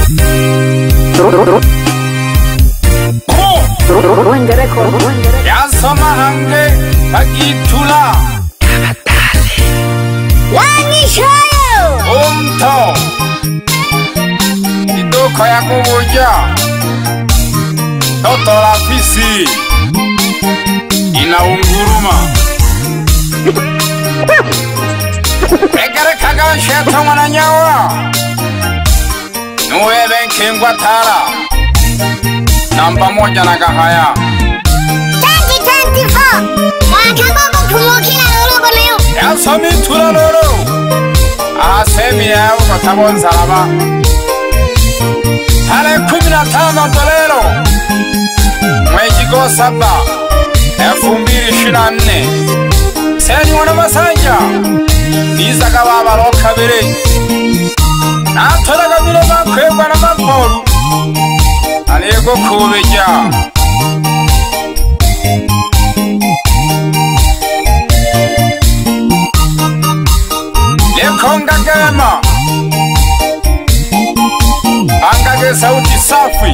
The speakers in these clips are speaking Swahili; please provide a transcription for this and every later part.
Yasama hange pagitula Wani shayo umto Idoko ya kubuja Toto la fisi inaunguruma Egare kaga sheto mwananyawa Nuwe benkingwa tara Namba moja na gahaya 2024 Wakabobo kumokina lolo leo Yasami tula lolo Asemi ya uko tabon salaba Hale 15 dolero Mwezi go saba 2024 Seni wana masanja Niza kababa lo kabiri Natola kabile makwegwa na maporu Alego kubeja Lekonga gema Angage sauti safi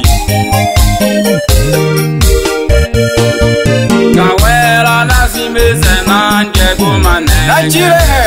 Kawela nasimeze nanje kumane Najirehe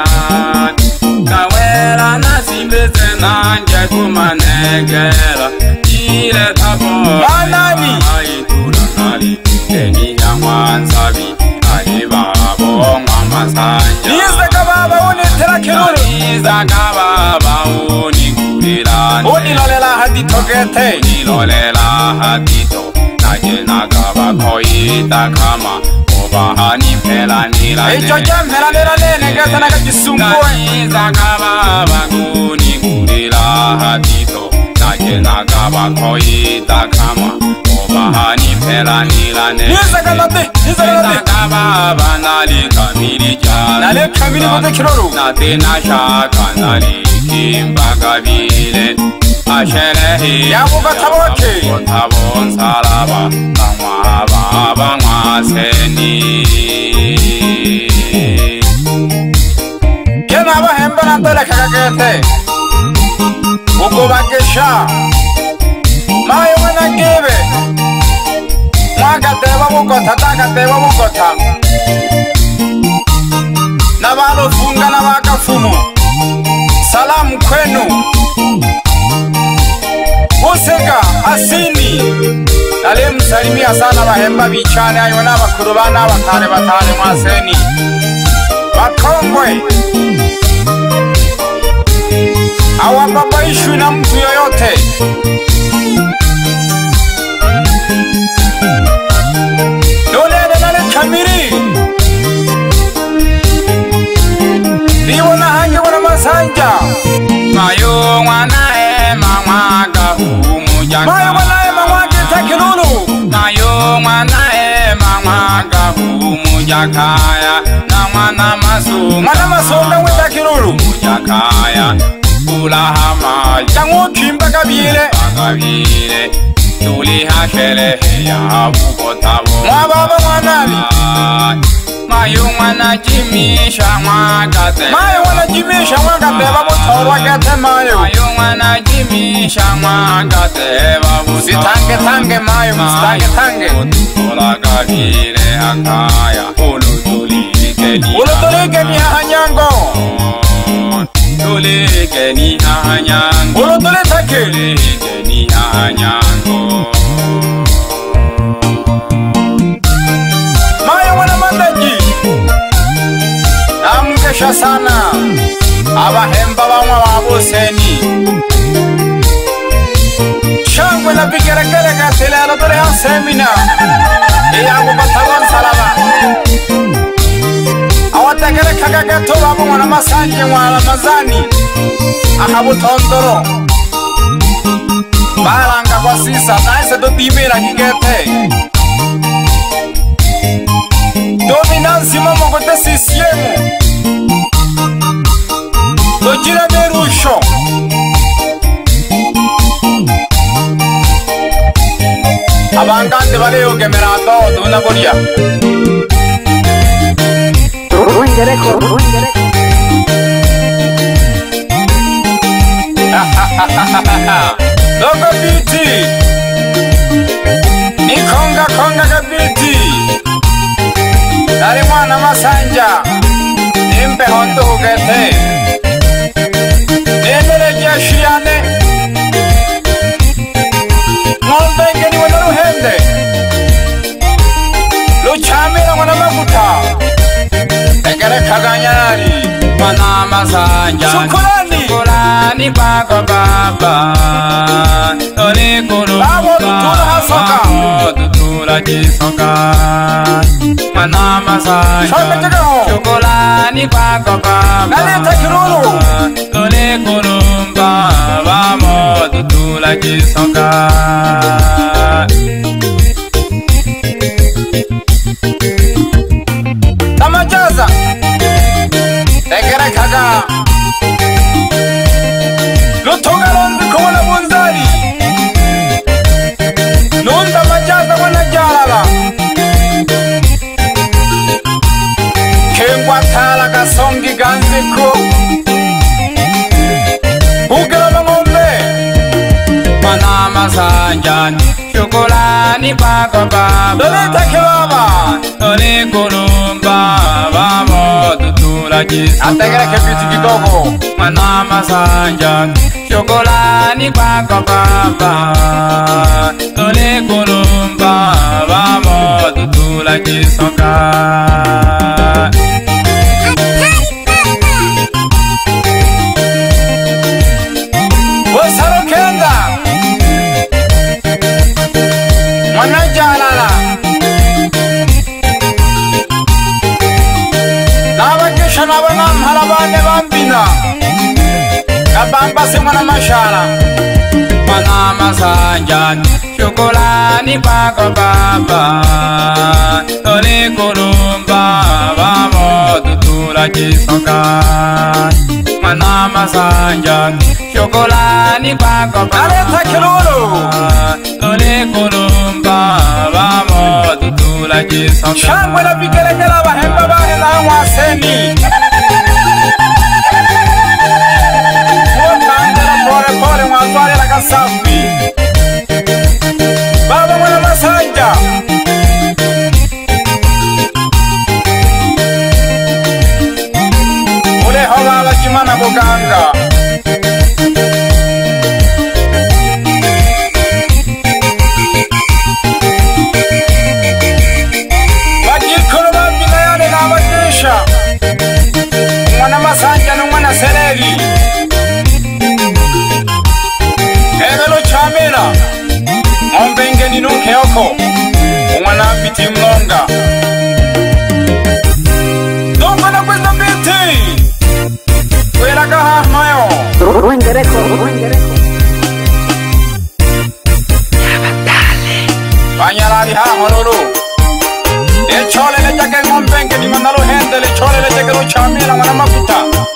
Kawela nasimeze nanje kumane gela Ile tabo Manani Aitula nali Eni nyamwanzabi Alibabo Mwamasanja Niza kababa uni terakiruru Niza kababa uni kurirane Uni lolela hadi togete Uni lolela hadi to Najena kaba koita kama Obahani pela nilane Echo jamhera nera nene gata naga jisumbue Niza kababa uni kurira hadi to Najena kaba koita kama Obahani pela nilane Niza kanate Niza kababa nali kamiri jala Nale kamiri kote kiruru Natena shaka nali kimba kabile Asherehe Yabuka taboke Tabon salaba Bangwa seni Kena bahemba na tole kakagete Ugo bakesha Mayo wana gebe Mwaka tewa bukota taka tewa bukota Nabalo funga na wakafumu Salamu kwenu Usega asini Nale msalimia sana bahemba bichane ayo na bakurubana batare mwaseni Bakongwe Hawababaishwi na mtu yoyote Nolele nale kamiri Niwo na hangi wana masanja Mayo wana mama gahu mujaka Mayo wana mama kitakilulu Mayo wana mama gahu mujakaya Na wana masonga wetakilulu Mujakaya Kula hama Jango kimba kabile Kabile Tuli hashelehe ya bukotabo Mwababa mwanabi Mayo wana jimisha mwagate Mayo wana jimisha mwagate Babutorwa gate mayo Mayo wana jimisha mwagate Babutorwa Sitange mayo Sitange tange Ola kabile akaya Ulutulike ni hanyango Tulike ni hanyango Ulutulitake Tulike ni hanyango Mayo wana mandaji Namkesha sana Abahemba bamwa wabuseni Shangwe na bigeregere gatile alutule ya semina Iyangu batabon salama Awategere kagageto babu mwana masanje mwana mazani Akabutondoro Baranga kwa sisa naise do dimira kigete Dominansi mama kote sisiemu Dojira merusho Abangante bale yogemera todo una boria Dogo biti ni konga kabiti Dari mwana masanja Nimpe hondo hugete Nendele jashiane Ngombe ngeni wana ruhende Luchamila wana makuta Tegere kaganyari Mwana masanja Shukurani pako baba Tole kurumba Babo tutula jisoka Mwana masanja Shukurani pako baba Tole kurumba Babo tutula jisoka Tamajaza Tegere kaga Lutunga lonzi kumana bunzari Nunda majaza wana jarala Kengwa tala kasongi ganziku Ugela mangombe Mwana masanja Shukurani pako baba Doleta kebaba Tole kurumba Babo tutula jisoka Ategere kebiti kidogo Mwana masanja Shukurani pako baba Tole kurumba Babo tutula jisoka Wosaro kenda Mwana jalala Nabakisha nabana mhalabane bambina Kabamba si mwana mashara Mwana masanja Shukurani pako baba Tole kurumba Babo tutula jisoka Mwana masanja Shukurani pako Aleta kilulu Tole kurumba Babo tutula jisoka Shangwe na vigelegela bahemba bane na mwaseni Mwotandela pole pole mwazwale la kasafi Baba mwana masanja Ule hola la chimana buganga Bagikuru bambina yane na abakisha Mwana masanja ni mwana sereri Ebelo chamela Ngombe ngeni nuke yoko Mwana biti mlonga Dongo na kwenda biti Kwela kaha mayo Banyalari ha honoro Echole le jake ngombe ngeni manalo hende Le chole le jake lo chamela mwana mafuta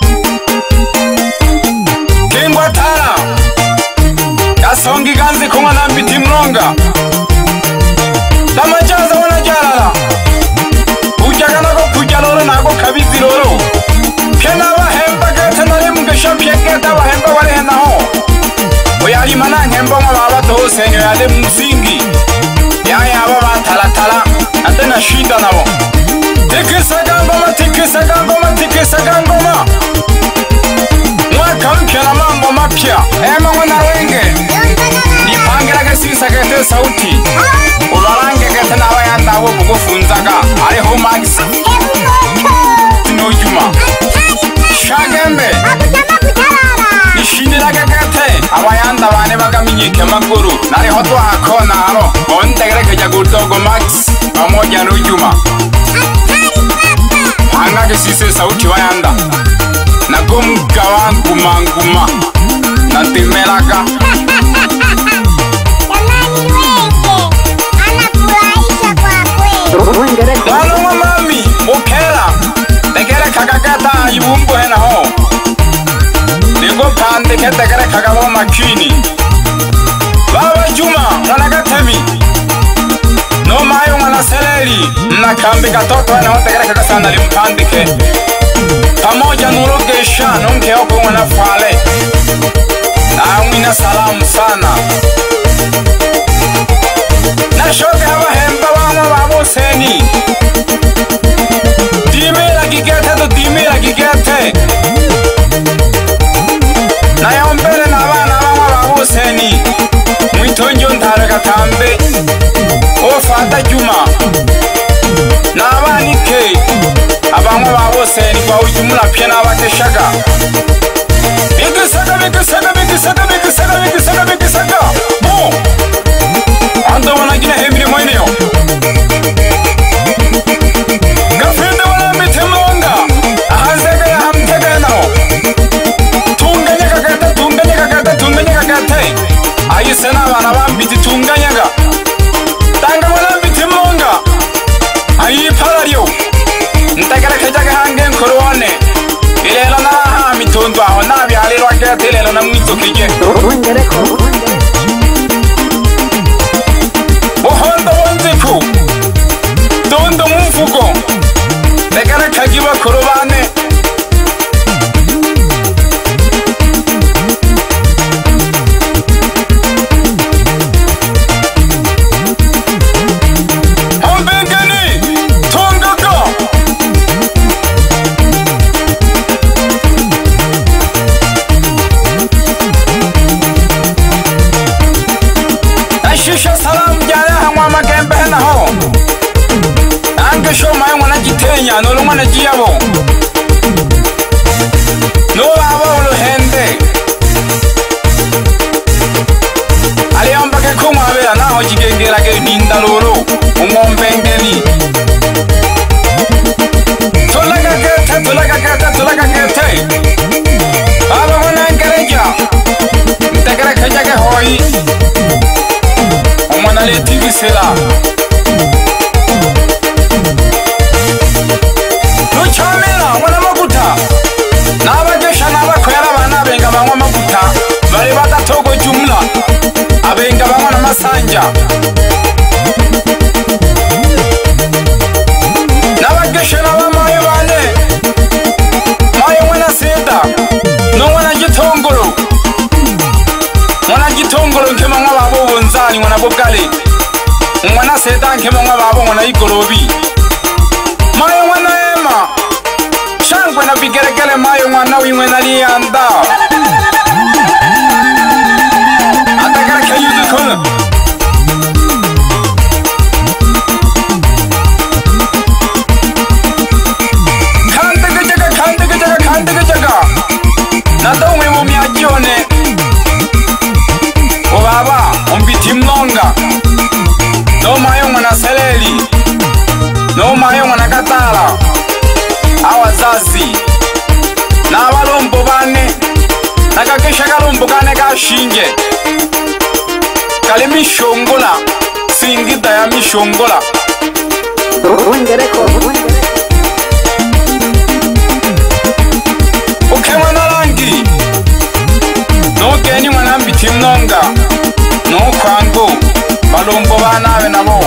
Kingwa tara Kasongi ganzi kumana mbiti mlonga Tamajaza wana jalala Ujaga nako kuja loro nako kabizi loro Kena wahemba gete nari mgesha pieketa wahemba wale hena ho Oyali mana hemba mababa toho senyo yale msingi Yaya haba batalatala Atena shinda nabo Tikisa gangoma Mwaka mpya na mambo mapya Ema mwana wenge Nipangela kesisa kete sauti Ularange kete na wayanda wo bukufunzaga Aliho magisa Tinojuma Shagembe Nishindira kete Abayanda bane bagaminyike maguru Nariho twakona haro Ontegere keja gutogo max Pamoja nujuma Anga kesise sauti wayanda Nagomgawa nguma Nantimelaka Wano mamami Mukela Tegere kagagata Ibumbu hena ho Nigo pande ketegere kagabo makini Baba Juma Nanagatemi No mayo mwana seleri Nakambi katoto hena ho tegere kagasana limpandike Pamoja nurogesha Nunke hoko mwana fale Na mwina salamu sana gate nayombere n'abana bamwe babuseni mwitonjo ntare gatambe ofata Juma n'abanike abamwe babuseni kwa ujumla pye n'abakeshaga bigisaga bo ando wanagina hemiri mweneyo gafende wala mitemlonga ahazega ya hamtega nao tunganya kagata ayisena abana bambiti tunganyaga tanga wala mitemlonga ayi parariyo ntakara kajaga hange nkorone ilelo na ha mitondo aho nabyalirwa gate ilelo na mwitokije bohondo wonziku tondo mumfuko tekara kagiba korobane no lo mwana jiabo no baba lo hende aliomba ke kuma bela naho jigengera ke ninda loro umombengeni tolaga kete baba mwana ngereja ntakara kajaga hoi umwana le tigisela Chamela wana maguta nabagesha nabakwera bana benga banywa maguta bari batatogo jumla abenga banywa na masanja nabagesha nabamayo bane mayo mwana senda no mwana gitongolo nkema mwa babo bonzani mwana bogale mwana senda nkema mwa babo mwana igorobi mayo mwana shangwe na bigeregere mayo mwana wimwe naliyanda atagara kayudu kono kandega jaga nadomwe mu myajone o baba ombiti mlonga no mayo mwana seleli no mayo mwana katala awazazi n'abalombo bane nakakesha kalombo kane kashinge kali mishongola singida ya mishongola ukemwa na rangi nogeni mwana mbiti mnonga nokwangu balombo banabe nabo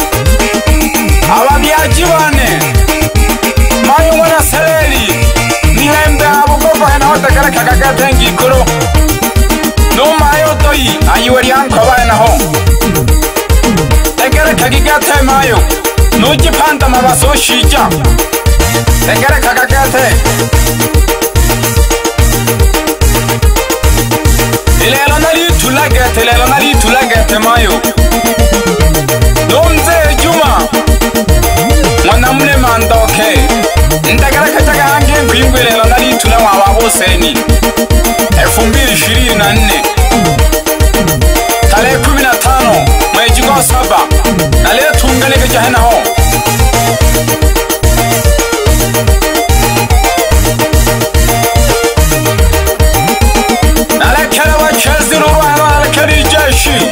ababyaji bane mayo mwana seleli nilembe abo koko hena hotekele kakagate ngikuro no mayo doi ayiweri yanko abaye naho tekele kagigate mayo nujipanda mabaso shija tekele kakagate ilelo nali tulagete mayo nomze Juma mwana mule mandoke ndagara kajaga hange kwingwelelo nali tula wabo seni 2024 tarehe 15 mwezi wa 7 nale tungaleke jahana ho nale kala wa chaziro wa nale kali jeshi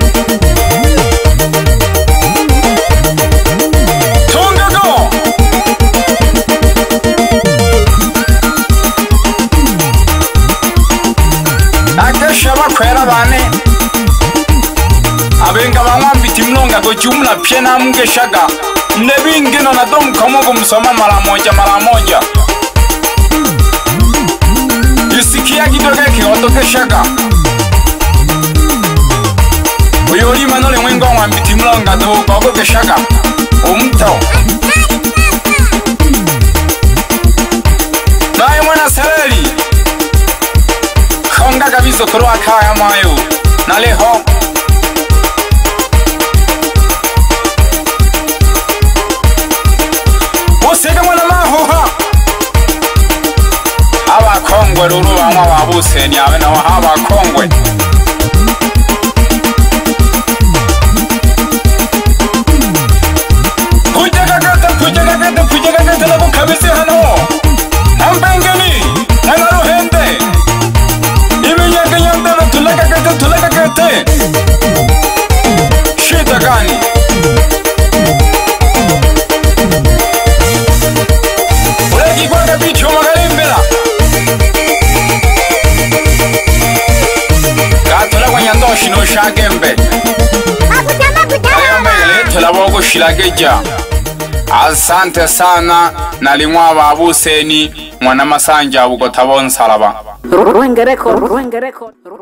kwera bane abenga banywa mbiti mlonga go jumla pye na mgeshaga nebingino na dom komo kumsoma mara moja yusikia kidoge kiotokeshaga uyoli manole mwengo wa mbiti mlonga do gogo keshaga umto naye mwana muzukuru wa kaya mayo naleho usega mwana mahoha abakongwe ruru bamwa babuseni abe naho abakongwe kujagagata nako kabisi hano ambengeni nagaruhende iminyaganyandana tulagagate shita gani ulegigwaga bicho magalimbela gatula kwanyandoshi no shagembe ayomele tulabogo shilageja. Asante sana nalimwa babuseni mwana masanja ugotabon salaba. Ruengereko.